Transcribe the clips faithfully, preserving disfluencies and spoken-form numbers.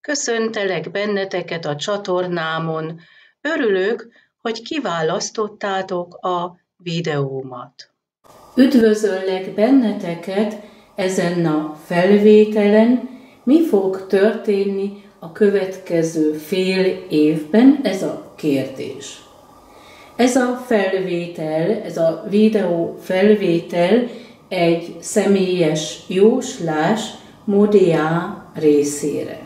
Köszöntelek benneteket a csatornámon. Örülök, hogy kiválasztottátok a videómat. Üdvözöllek benneteket ezen a felvételen. Mi fog történni a következő fél évben? Ez a kérdés. Ez a felvétel, ez a videó felvétel egy személyes jóslás Modéá részére.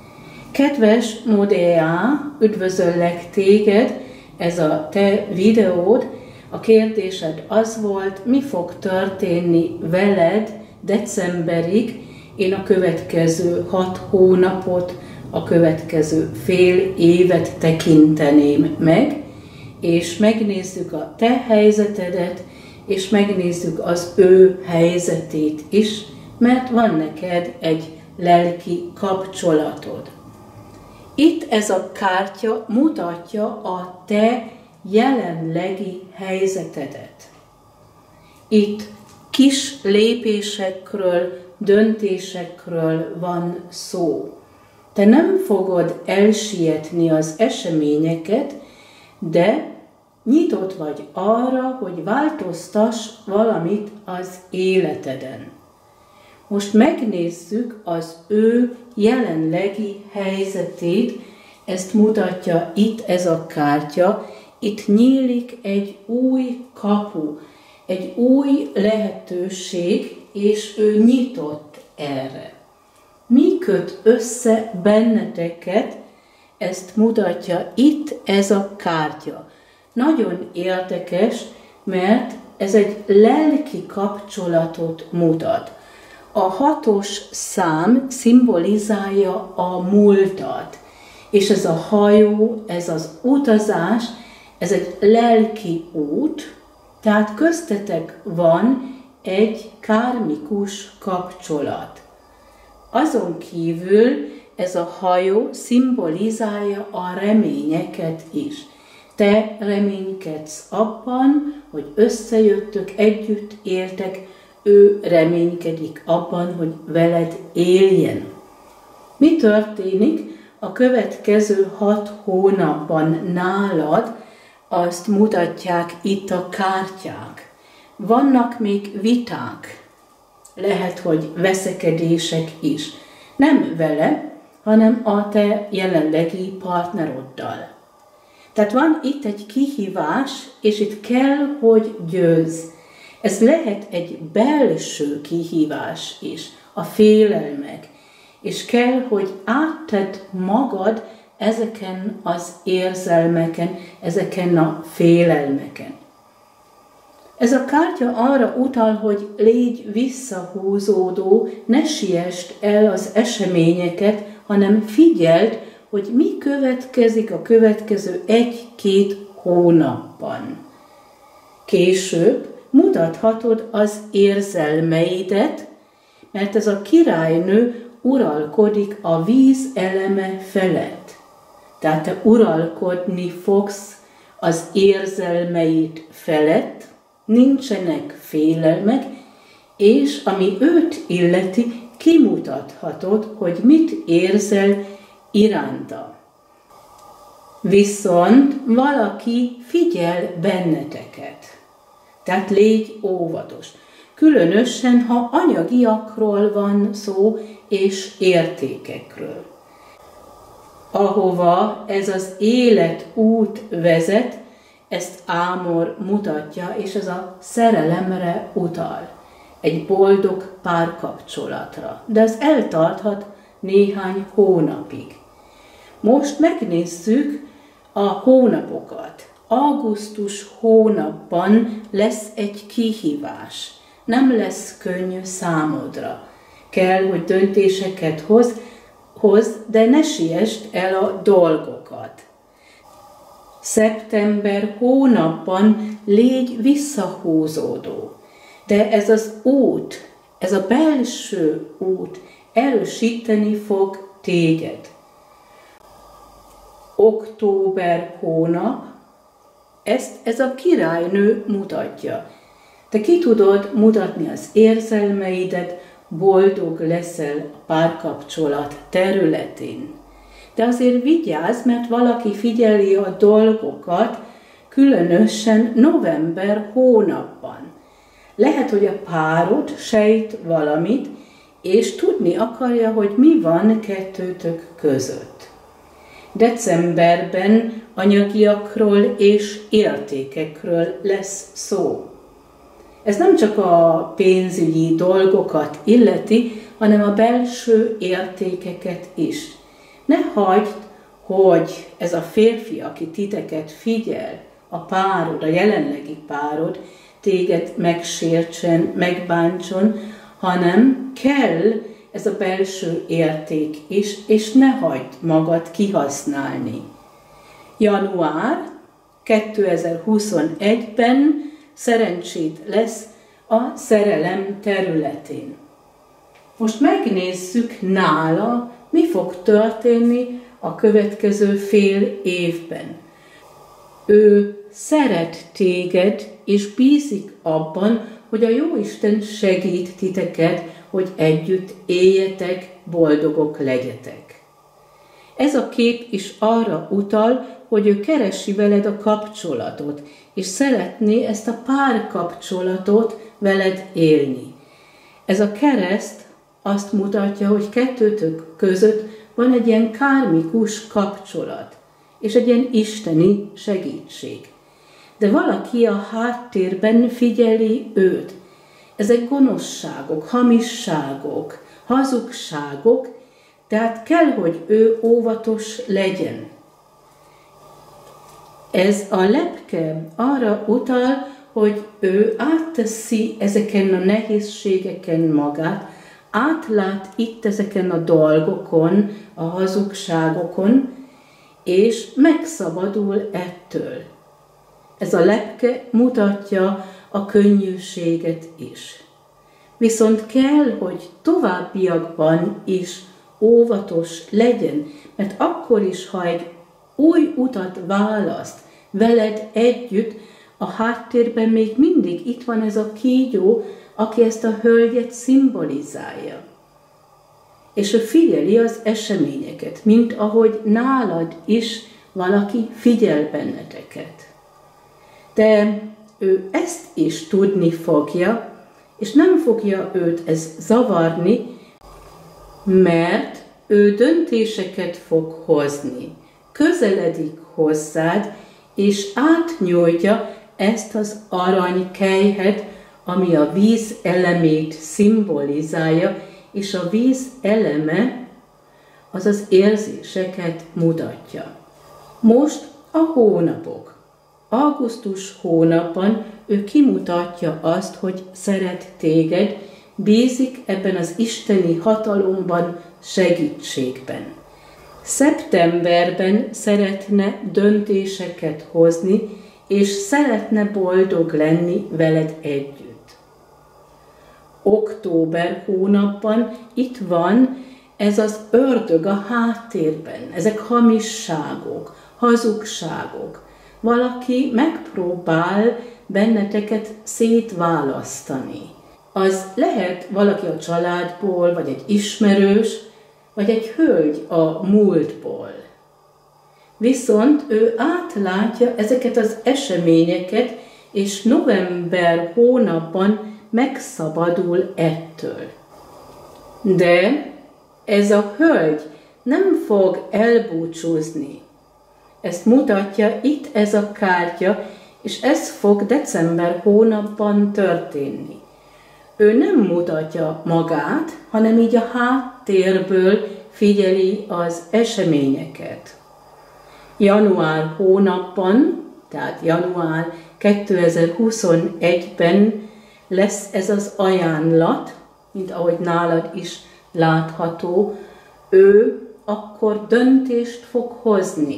Kedves Modéá, üdvözöllek téged, ez a te videód. A kérdésed az volt, mi fog történni veled decemberig. Én a következő hat hónapot, a következő fél évet tekinteném meg, és megnézzük a te helyzetedet, és megnézzük az ő helyzetét is, mert van neked egy lelki kapcsolatod. Itt ez a kártya mutatja a te jelenlegi helyzetedet. Itt kis lépésekről, döntésekről van szó. Te nem fogod elsietni az eseményeket, de nyitott vagy arra, hogy változtass valamit az életeden. Most megnézzük az ő jelenlegi helyzetét, ezt mutatja itt ez a kártya. Itt nyílik egy új kapu, egy új lehetőség, és ő nyitott erre. Mi köt össze benneteket? Ezt mutatja itt ez a kártya. Nagyon érdekes, mert ez egy lelki kapcsolatot mutat. A hatos szám szimbolizálja a múltat, és ez a hajó, ez az utazás, ez egy lelki út, tehát köztetek van egy kármikus kapcsolat. Azon kívül ez a hajó szimbolizálja a reményeket is. Te reménykedsz abban, hogy összejöttök, együtt éltek, ő reménykedik abban, hogy veled éljen. Mi történik a következő hat hónapban nálad, azt mutatják itt a kártyák. Vannak még viták, lehet, hogy veszekedések is. Nem vele, hanem a te jelenlegi partneroddal. Tehát van itt egy kihívás, és itt kell, hogy győzz. Ez lehet egy belső kihívás is, a félelmek, és kell, hogy áttedd magad ezeken az érzelmeken, ezeken a félelmeken. Ez a kártya arra utal, hogy légy visszahúzódó, ne siessd el az eseményeket, hanem figyeld, hogy mi következik a következő egy-két hónapban. Később mutathatod az érzelmeidet, mert ez a királynő uralkodik a víz eleme felett. Tehát te uralkodni fogsz az érzelmeid felett, nincsenek félelmek, és ami őt illeti, kimutathatod, hogy mit érzel iránta. Viszont valaki figyel benneteket. Tehát légy óvatos. Különösen, ha anyagiakról van szó, és értékekről. Ahova ez az életút vezet, ezt Ámor mutatja, és ez a szerelemre utal. Egy boldog párkapcsolatra. De ez eltarthat néhány hónapig. Most megnézzük a hónapokat. Augusztus hónapban lesz egy kihívás. Nem lesz könnyű számodra. Kell, hogy döntéseket hoz, hoz, de ne siessd el a dolgokat. Szeptember hónapban légy visszahúzódó. De ez az út, ez a belső út erősíteni fog téged. Október hónap, ezt ez a királynő mutatja. Te ki tudod mutatni az érzelmeidet, boldog leszel a párkapcsolat területén. De azért vigyázz, mert valaki figyeli a dolgokat, különösen november hónapban. Lehet, hogy a párod sejt valamit, és tudni akarja, hogy mi van kettőtök között. Decemberben anyagiakról és értékekről lesz szó. Ez nem csak a pénzügyi dolgokat illeti, hanem a belső értékeket is. Ne hagyd, hogy ez a férfi, aki titeket figyel, a párod, a jelenlegi párod, téged megsértsen, megbántson, hanem kell ez a belső érték is, és ne hagyd magad kihasználni. január kétezer-huszonegyben szerencsét lesz a szerelem területén. Most megnézzük nála, mi fog történni a következő fél évben. Ő szeret téged, és bízik abban, hogy a Jóisten segít titeket, hogy együtt éljetek, boldogok legyetek. Ez a kép is arra utal, hogy ő keresi veled a kapcsolatot, és szeretné ezt a párkapcsolatot veled élni. Ez a kereszt azt mutatja, hogy kettőtök között van egy ilyen kármikus kapcsolat, és egy ilyen isteni segítség. De valaki a háttérben figyeli őt. Ezek gonoszságok, hamisságok, hazugságok, tehát kell, hogy ő óvatos legyen. Ez a lepke arra utal, hogy ő átteszi ezeken a nehézségeken magát, átlát itt ezeken a dolgokon, a hazugságokon, és megszabadul ettől. Ez a lepke mutatja a könnyűséget is. Viszont kell, hogy továbbiakban is óvatos legyen, mert akkor is, ha egy új utat választ veled együtt, a háttérben még mindig itt van ez a kígyó, aki ezt a hölgyet szimbolizálja. És ő figyeli az eseményeket, mint ahogy nálad is valaki figyel benneteket. De ő ezt is tudni fogja, és nem fogja őt ez zavarni, mert ő döntéseket fog hozni, közeledik hozzád, és átnyújtja ezt az aranykelyhet, ami a víz elemét szimbolizálja, és a víz eleme az az érzéseket mutatja. Most a hónapok. Augusztus hónapban ő kimutatja azt, hogy szeret téged, bízik ebben az isteni hatalomban, segítségben. Szeptemberben szeretne döntéseket hozni, és szeretne boldog lenni veled együtt. Október hónapban itt van ez az ördög a háttérben, ezek hamisságok, hazugságok. Valaki megpróbál benneteket szétválasztani. Az lehet valaki a családból, vagy egy ismerős, vagy egy hölgy a múltból. Viszont ő átlátja ezeket az eseményeket, és november hónapban megszabadul ettől. De ez a hölgy nem fog elbúcsúzni. Ezt mutatja itt ez a kártya, és ez fog december hónapban történni. Ő nem mutatja magát, hanem így a háttérből figyeli az eseményeket. Január hónapban, tehát január kétezer-huszonegyben lesz ez az ajánlat, mint ahogy nálad is látható, ő akkor döntést fog hozni.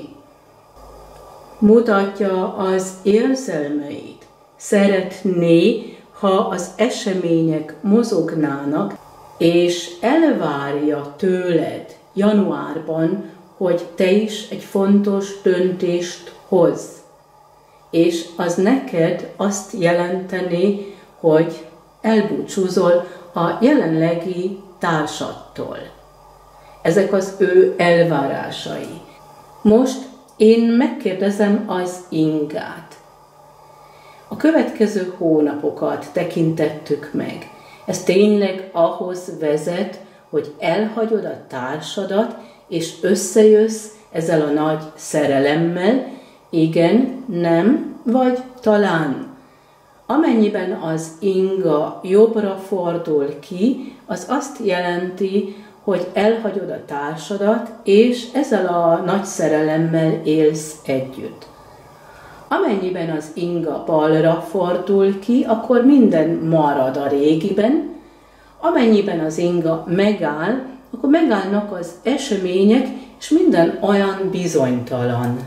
Mutatja az érzelmeit, szeretné, ha az események mozognának, és elvárja tőled januárban, hogy te is egy fontos döntést hozz. És az neked azt jelenteni, hogy elbúcsúzol a jelenlegi társadtól. Ezek az ő elvárásai. Most én megkérdezem az Ingát. A következő hónapokat tekintettük meg. Ez tényleg ahhoz vezet, hogy elhagyod a társadat, és összejössz ezzel a nagy szerelemmel? Igen, nem, vagy talán. Amennyiben az Inga jobbra fordul ki, az azt jelenti, hogy elhagyod a társadat, és ezzel a nagy szerelemmel élsz együtt. Amennyiben az Inga balra fordul ki, akkor minden marad a régiben. Amennyiben az Inga megáll, akkor megállnak az események, és minden olyan bizonytalan.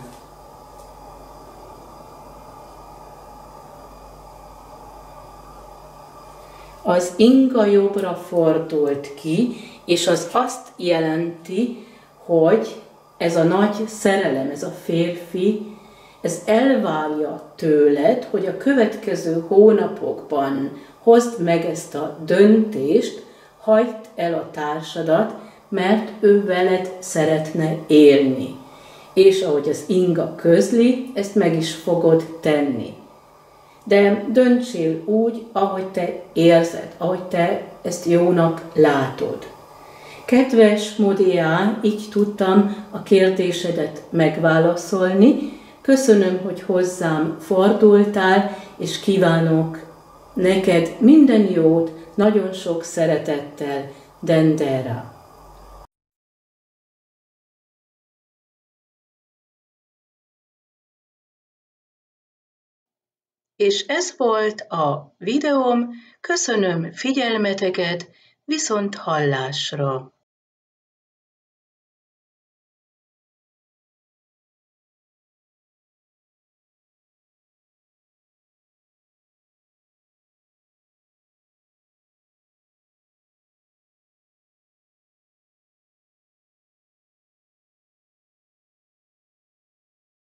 Az Inga jobbra fordult ki, és az azt jelenti, hogy ez a nagy szerelem, ez a férfi, ez elvárja tőled, hogy a következő hónapokban hozd meg ezt a döntést, hagyd el a társadat, mert ő veled szeretne élni. És ahogy az Inga közli, ezt meg is fogod tenni. De döntsél úgy, ahogy te érzed, ahogy te ezt jónak látod. Kedves Modiá, így tudtam a kérdésedet megválaszolni. Köszönöm, hogy hozzám fordultál, és kívánok neked minden jót, nagyon sok szeretettel, Dendera. És ez volt a videóm, köszönöm figyelmeteket, viszont hallásra!